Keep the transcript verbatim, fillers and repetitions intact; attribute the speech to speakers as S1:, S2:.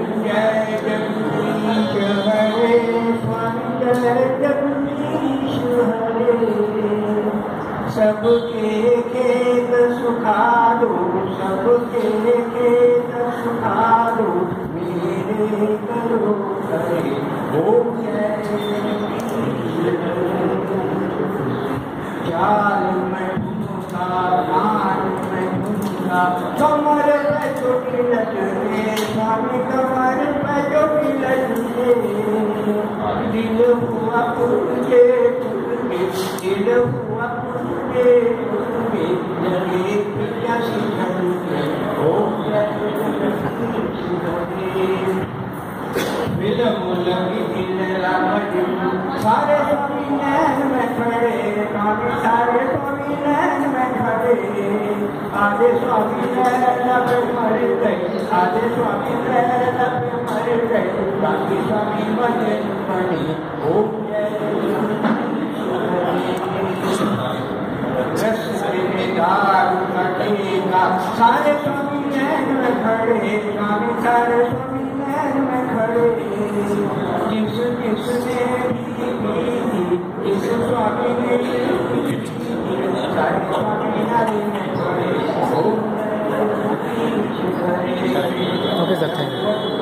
S1: जय जगदीश हरे स्वामी जय जगदीश हरे। सबके खेत सुखा दो, सबके खेत सुखा दो, मेरे करो करे ओम जय जगदीश हरे। चाल में घूमूंगा, कान में घूमूंगा, कमर पे चोटी लगे स्वामी, कमर पे चोटी लगे। दिल हुआ पुरके पुरके, दिल हुआ पुरके पुरके, लगे प्यासी धड़के ओम जय जगदीश हरे। विलम लगी दिल रामजी, सारे स्वामी नैन में खड़े, स्वामी सारे स्वामी नैन में खड़े। आधे स्वामी नैन पे मर गए, आधे स्वामी नैन पे मर गए, बाकी स्वामी बने बने ओम जय जगदीश हरे। दारू कटेगा, सारे स्वामी नैन में खड़े, स्वामी सारे स्वामी नैन में खड़े। जिस जिसने जिस स्वामी ने सारे स्वामी नारी में खड़े ओम जय जगदीश हरे।
S2: Okay sir, thank you.